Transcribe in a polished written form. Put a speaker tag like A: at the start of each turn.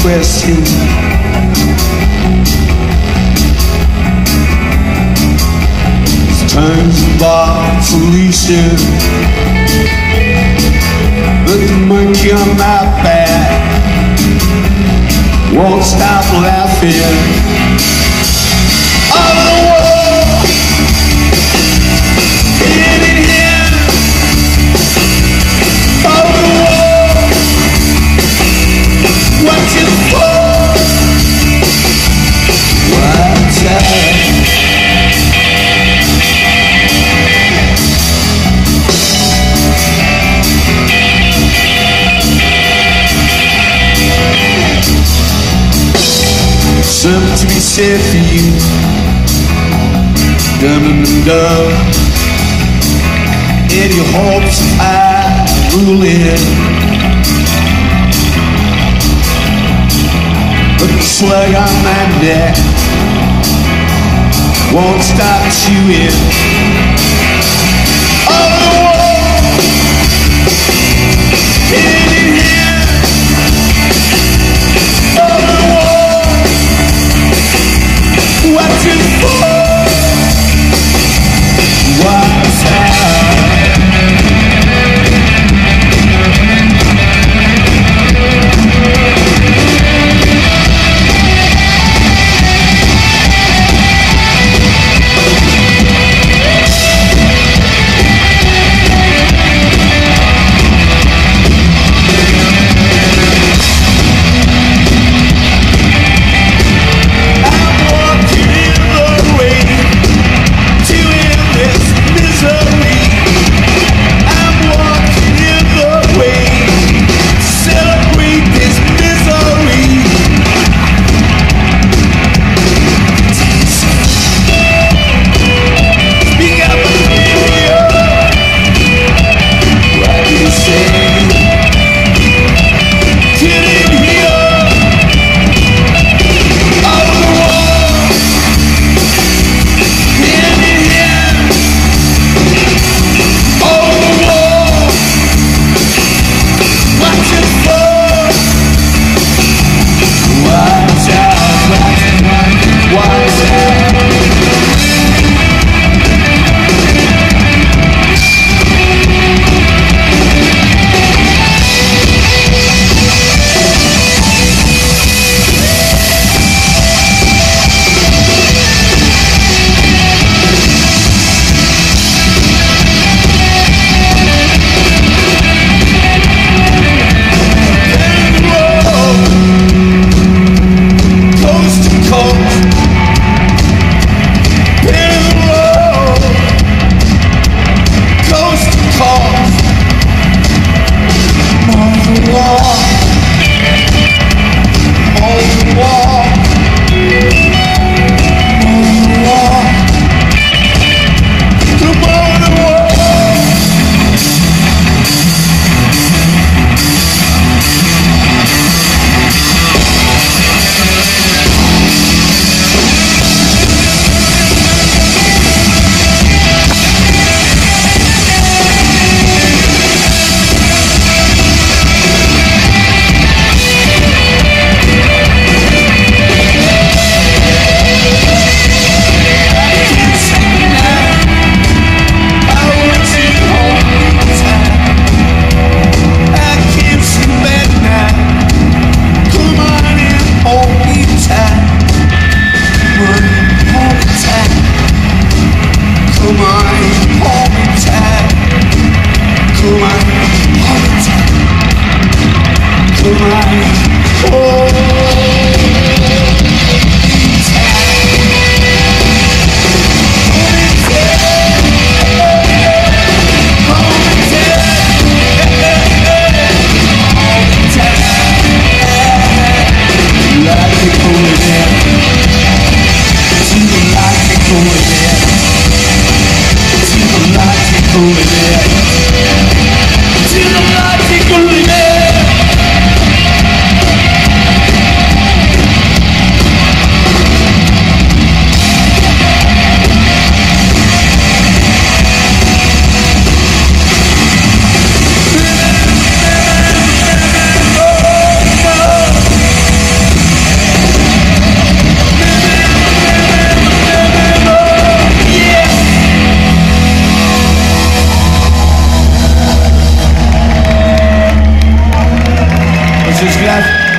A: expressing. Turns the bar Felicia, but the monkey on my back won't stop laughing. All the world in here, all the world watching for what's up. Something to be said for you, dum-dum-dum. In your hopes I rule in, but the slug on my neck won't stop chewing. All the world in here, all the world watching for what's up. is left